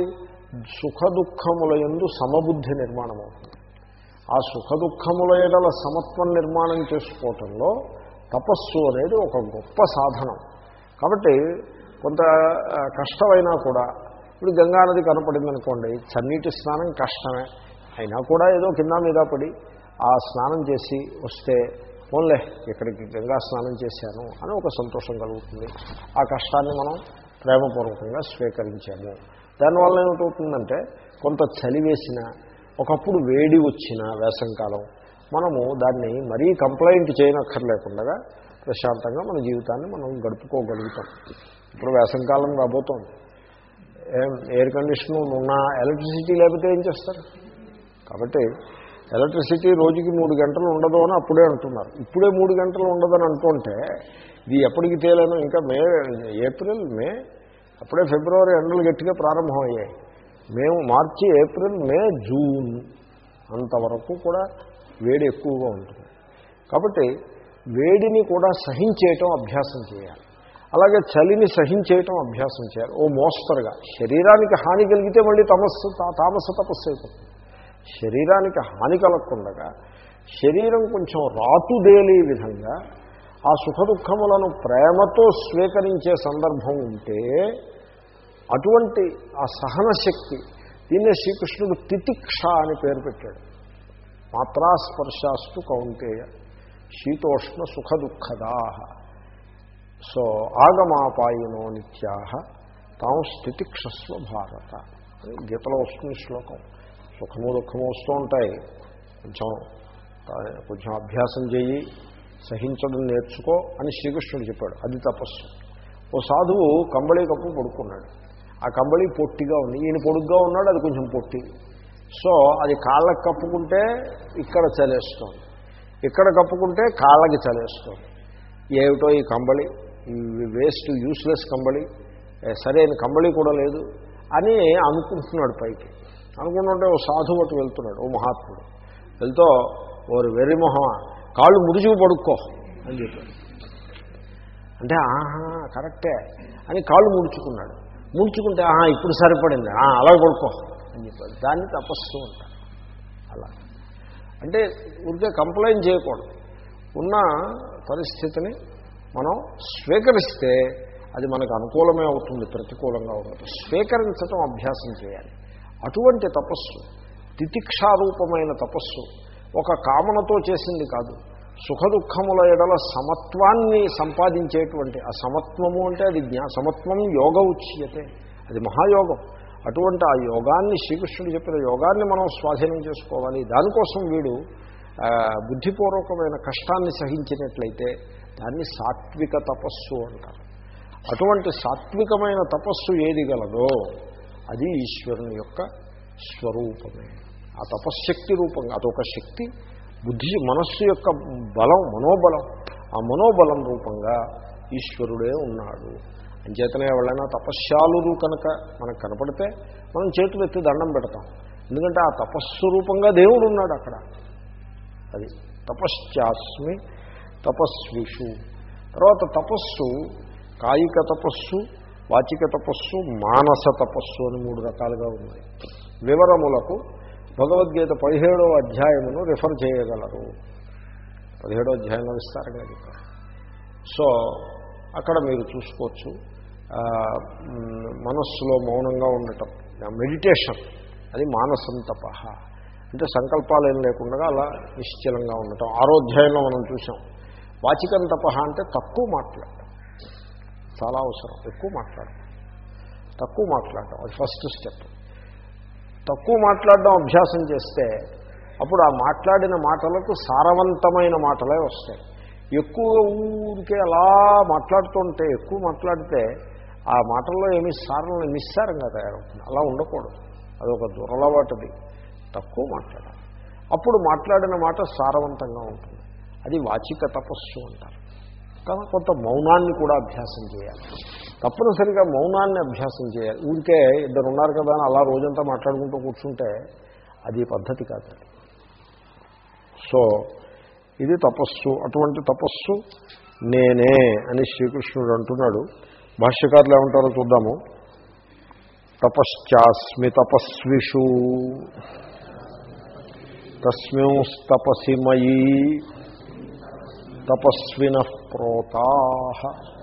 సుఖదుఖముల యందు సమబుద్ధి నిర్మాణం అవుతుంది. ఆ సుఖదుఖముల ఎడల సమత్వం నిర్మాణం చేసుకోవటంలో తపస్సు అనేది ఒక గొప్ప సాధనం. కాబట్టి కొంత కష్టమైనా కూడా, ఇప్పుడు గంగానది కనపడిందనుకోండి, చన్నీటి స్నానం కష్టమే అయినా కూడా ఏదో కింద మీద పడి ఆ స్నానం చేసి వస్తే ఓన్లే ఇక్కడికి గంగా స్నానం చేశాను అని ఒక సంతోషం కలుగుతుంది. ఆ కష్టాన్ని మనం ప్రేమపూర్వకంగా స్వీకరించాము. దానివల్ల ఏమిటవుతుందంటే కొంత చలి వేసిన, ఒకప్పుడు వేడి వచ్చిన వేసంకాలం మనము దాన్ని మరీ కంప్లైంట్ చేయనక్కర్లేకుండా ప్రశాంతంగా మన జీవితాన్ని మనం గడుపుకోగలుగుతాం. ఇప్పుడు వేసంకాలం రాబోతోంది. ఎయిర్ కండిషనర్ ఉన్న ఎలక్ట్రిసిటీ లేకపోతే ఏం చేస్తారు? కాబట్టి ఎలక్ట్రిసిటీ రోజుకి 3 గంటలు ఉండదు అని అప్పుడే అంటున్నారు. ఇప్పుడే 3 గంటలు ఉండదని అంటుంటే ఇది ఎప్పటికి తేలేను? ఇంకా ఏప్రిల్, మే, అప్పుడే ఫిబ్రవరి ఎండలు గట్టిగా ప్రారంభమయ్యాయి. మేము మార్చి, ఏప్రిల్, మే, జూన్ అంతవరకు కూడా వేడి ఎక్కువగా ఉంటుంది. కాబట్టి వేడిని కూడా సహించేయటం అభ్యాసం చేయాలి. అలాగే చలిని సహించేయటం అభ్యాసం చేయాలి. ఓ మోస్తరుగా. శరీరానికి హాని కలిగితే మళ్ళీ తామస తపస్సు అయిపోతుంది. శరీరానికి హాని కలగకుండా శరీరం కొంచెం రాతుదేలే విధంగా ఆ సుఖదుఖములను ప్రేమతో స్వీకరించే సందర్భం ఉంటే అటువంటి ఆ సహనశక్తి, దీన్నే శ్రీకృష్ణుడు తితిక్ష అని పేరు పెట్టాడు. మాత్రాస్పర్శాస్తు కౌంతేయ శీతోష్ణ సుఖదుఃఖదా. సో ఆగమాపాయినో నిత్యాః తాం స్థితిక్షస్వ భారత అని గీతలో వస్తుంది శ్లోకం. సుఖము దుఃఖము వస్తూ ఉంటాయి, కొంచెం అభ్యాసం చేయి, సహించడం నేర్చుకో అని శ్రీకృష్ణుడు చెప్పాడు. అది తపస్సు. ఓ సాధువు కంబళీ కప్పు పడుకున్నాడు. ఆ కంబళీ పొట్టిగా ఉంది, ఈయన పొడుగ్గా ఉన్నాడు, అది కొంచెం పొట్టి. సో అది కాళ్ళకి కప్పుకుంటే ఇక్కడ చలేస్తుంది, ఇక్కడ కప్పుకుంటే కాళ్ళకి చలేస్తుంది. ఏమిటో ఈ కంబళి, ఈ వేస్ట్ యూస్లెస్ కంబళి, సరైన కంబళి కూడా లేదు అని అనుకుంటున్నాడు. పైకి అనుకుంటుంటే ఓ సాధువు అటు వెళ్తున్నాడు, ఓ మహాత్ముడు వెళ్తూ, ఓరు వెర్రి మొహమా, కాళ్ళు ముడుచుకు పడుక్కో అని చెప్పాడు. అంటే ఆహా కరెక్టే అని కాళ్ళు ముడుచుకున్నాడు. ముడుచుకుంటే ఆహా ఇప్పుడు సరిపడింది, అలాగే పడుకో అని చెప్పాడు. దాన్ని తపస్సు అంటారు. అలా అంటే ఊరికే కంప్లైంట్ చేయకూడదు. ఉన్న పరిస్థితిని మనం స్వీకరిస్తే అది మనకు అనుకూలమే అవుతుంది, ప్రతికూలంగా ఉండదు. స్వీకరించడం అభ్యాసం చేయాలి. అటువంటి తపస్సు తితిక్షారూపమైన తపస్సు, ఒక కామనతో చేసింది కాదు. సుఖదుఖముల ఎడల సమత్వాన్ని సంపాదించేటువంటి ఆ సమత్వము అంటే అది సమత్వం యోగ ఉచ్యతే, అది మహాయోగం. అటువంటి ఆ యోగాన్ని, శ్రీకృష్ణుడు చెప్పిన యోగాన్ని మనం స్వాధీనం చేసుకోవాలి. దానికోసం వీడు బుద్ధిపూర్వకమైన కష్టాన్ని సహించినట్లయితే దాన్ని సాత్విక తపస్సు అంటారు. అటువంటి సాత్వికమైన తపస్సు ఏది గలదో అది ఈశ్వరుని యొక్క స్వరూపమే. ఆ తపశ్శక్తి రూపంగా అదొక శక్తి, బుద్ధి మనస్సు యొక్క బలం, మనోబలం. ఆ మనోబలం రూపంగా ఈశ్వరుడే ఉన్నాడు. అంచేతనే ఎవరైనా తపశ్శాలురు కనుక మనకు కనపడితే మనం చేతులు ఎత్తి దండం పెడతాం. ఎందుకంటే ఆ తపస్సు రూపంగా దేవుడు ఉన్నాడు అక్కడ. అది తపశ్చాస్మి తపస్విషు. తర్వాత తపస్సు కాయిక తపస్సు, వాచిక తపస్సు, మానస తపస్సు అని 3 రకాలుగా ఉన్నాయి. వివరములకు భగవద్గీత 17వ అధ్యాయమును రిఫర్ చేయగలరు. 17వ అధ్యాయంలో విస్తారంగా చెప్పారు. సో అక్కడ మీరు చూసుకోవచ్చు. మనస్సులో మౌనంగా ఉండటం, మెడిటేషన్, అది మానసం తపః. అంటే సంకల్పాలు ఏం లేకుండా అలా నిశ్చలంగా ఉండటం. 6వ అధ్యాయంలో మనం చూసాం. వాచికం తపః అంటే తక్కువ మాట్లాడటం, చాలా అవసరం. ఎక్కువ మాట్లాడటం, తక్కువ మాట్లాడటం, అది ఫస్ట్ స్టెప్. తక్కువ మాట్లాడడం అభ్యాసం చేస్తే అప్పుడు ఆ మాట్లాడిన మాటలకు సారవంతమైన మాటలే వస్తాయి. ఎక్కువ ఊరికే అలా మాట్లాడుతుంటే, ఎక్కువ మాట్లాడితే ఆ మాటల్లో ఏమీ సారంలో నిస్సారంగా తయారవుతుంది. అలా ఉండకూడదు, అదొక దురలవాటుది. తక్కువ మాట్లాడాలి, అప్పుడు మాట్లాడిన మాట సారవంతంగా ఉంటుంది. అది వాచిక తపస్సు అంటారు. కానీ కొంత మౌనాన్ని కూడా అభ్యాసం చేయాలి. తప్పనిసరిగా మౌనాన్ని అభ్యాసం చేయాలి. ఊరికే 2 ఉన్నారు కదా అని అలా రోజంతా మాట్లాడుకుంటూ కూర్చుంటే అది పద్ధతి కాదు. సో ఇది తపస్సు. అటువంటి తపస్సు నేనే అని శ్రీకృష్ణుడు అంటున్నాడు. భాష్యకారులు ఏమంటారో చూద్దాము. తపశ్చాస్మి తపస్విషు తస్మింస్తపసి మయి తపస్వినః ప్రోతాః.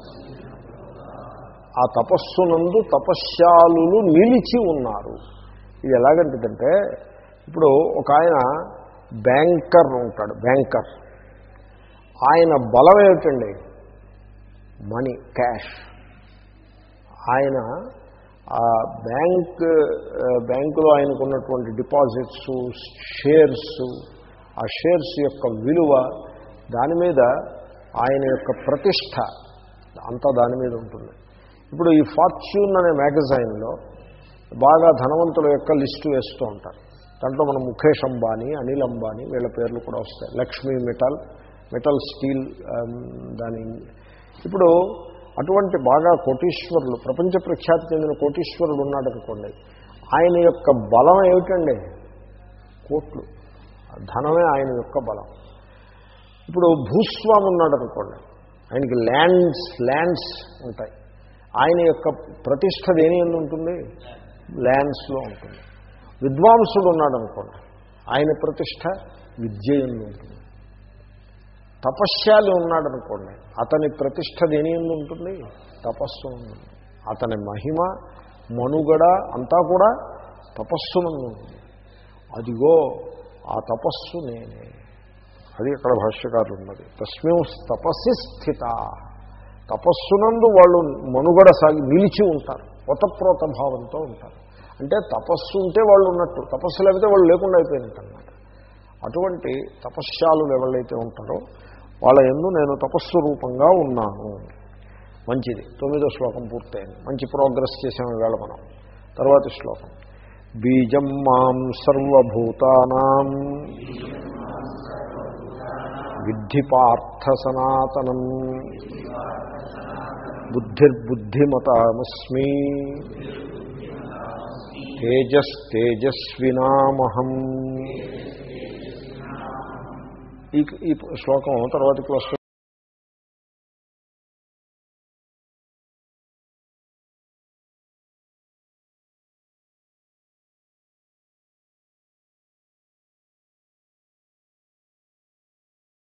ఆ తపస్సునందు తపశ్శాలులు నిలిచి ఉన్నారు. ఇది ఎలాగంటుందంటే, ఇప్పుడు ఒక ఆయన బ్యాంకర్ ఉంటాడు, బ్యాంకర్. ఆయన బలం ఏమిటండి? Money, cash. ఆయన ఆ బ్యాంకులో ఆయనకున్నటువంటి డిపాజిట్స్, షేర్స్, ఆ షేర్స్ యొక్క విలువ, దాని మీద ఆయన యొక్క ప్రతిష్ట అంతా దాని మీద ఉంటుంది. ఇప్పుడు ఈ ఫార్చ్యూన్ అనే మ్యాగజైన్లో బాగా ధనవంతుల యొక్క లిస్టు వేస్తూ ఉంటారు. దాంట్లో మనం ముఖేష్ అంబానీ, అనిల్ అంబానీ వీళ్ళ పేర్లు కూడా వస్తాయి. లక్ష్మీ మెటల్ స్టీల్ దాని. ఇప్పుడు అటువంటి బాగా కోటీశ్వరులు, ప్రపంచ ప్రఖ్యాతి చెందిన కోటీశ్వరుడు ఉన్నాడు అనుకోండి, ఆయన యొక్క బలం ఏమిటండి? కోట్లు. ధనమే ఆయన యొక్క బలం. ఇప్పుడు భూస్వామి ఉన్నాడు అనుకోండి, ఆయనకి ల్యాండ్స్ ఉంటాయి. ఆయన యొక్క ప్రతిష్ట దేని ఎందు ఉంటుంది? ల్యాండ్స్లో ఉంటుంది. విద్వాంసుడు ఉన్నాడు అనుకోండి, ఆయన ప్రతిష్ట విద్య ఎందు ఉంటుంది. తపశ్శాలి ఉన్నాడు అనుకోండి, అతని ప్రతిష్ట దేని ఎందు ఉంటుంది? తపస్సు ఉంటుంది. అతని మహిమ, మనుగడ అంతా కూడా తపస్సునందు ఉంటుంది. అదిగో ఆ తపస్సు నేనే. అది ఇక్కడ భాష్యకారులు ఉన్నది. తస్మింస్తపసి స్థిత. తపస్సునందు వాళ్ళు మనుగడ సాగి నిలిచి ఉంటారు. ఓతప్రోత భావంతో ఉంటారు. అంటే తపస్సు ఉంటే వాళ్ళు ఉన్నట్టు, తపస్సు లేకపోతే వాళ్ళు లేకుండా అయిపోయినట్టు అన్నమాట. అటువంటి తపశ్శాలులు ఎవరైతే ఉంటారో వాళ్ళ యందు నేను తపస్సు రూపంగా ఉన్నాను. మంచిది. 9వ శ్లోకం పూర్తయింది. మంచి ప్రోగ్రెస్ చేసాము ఇవాళ మనం. తర్వాతి శ్లోకం. బీజం మాం సర్వభూతానాం విద్ధి పార్థ సనాతనం బుద్ధిర్బుద్ధిమతామస్మి తేజస్తేజస్వినామహం. ఈ శ్లోకం తర్వాతికి వస్తుంది.